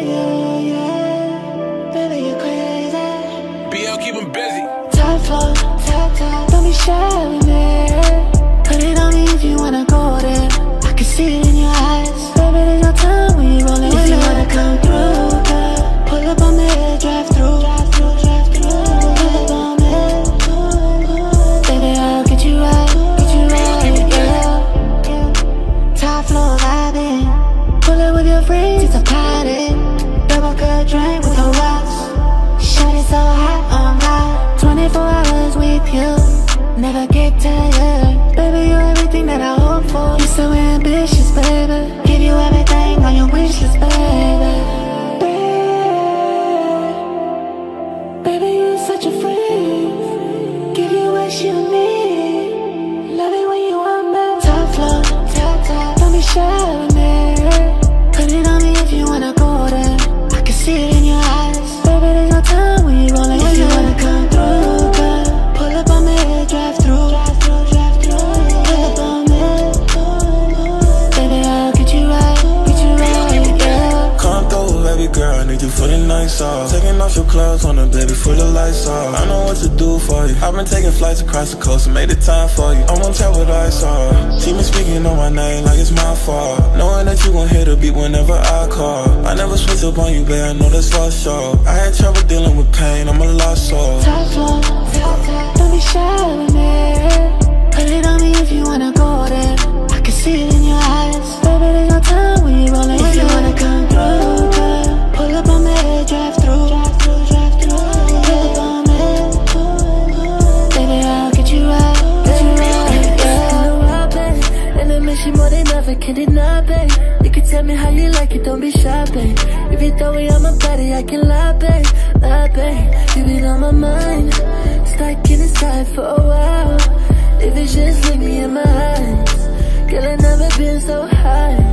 yeah. Baby, you're crazy. BL, keep him busy. Top floor, don't be shy with me. Put it on me if you wanna go there. I can see it in your eyes. Baby, there's no time when you rollin'. If you wanna come through, girl, pull up on me, drive through. Pull up on me, baby, I'll get you right, yeah. Top floor vibing, pull up with your friends, it's a party. Double good drink with the rocks. Shot it so hot, I'm hot. 24 hours with you, never get tired. Baby, you're everything that I hope for. You're so ambitious, baby. Give you everything on your wish list, baby. Baby, you're such a freak. Give you what you need. Love it when you want me. Top floor, don't be shy with me. Put it on me if you wanna go there. I can see it in your eyes. Baby, there's no time when you rollin'. If you wanna come through, girl, pull up on me, drive through. Pull up on me, baby, I'll get you right, yeah. Come through, baby girl, I need you for the nights off. Taking off your clothes on the baby for the lights off. I know what to do for you. I've been taking flights across the coast and made the time for you. I'm on tap what I saw. See me speaking on my name like it's my fault. Knowing that you gon' hear the beat whenever I call. I never switch up on you, babe, I know that's for sure. I had trouble dealing with pain, I'm a lost soul. Top floor, don't be shy with me. Put it on me if you wanna go there. I can see it in your eyes. Baby, there's no time when you rollin'. If you wanna come through, girl, pull up on me, drive through. Pull up on me, baby, I'll get you right, yeah. And I miss you more than ever, can't deny, babe. You can tell me how you like it, don't be shy, babe. If you throw me on my body, I can lie, babe. You been on my mind, stuck inside for a while. If it's just leave me in my eyes, girl, I've never been so high.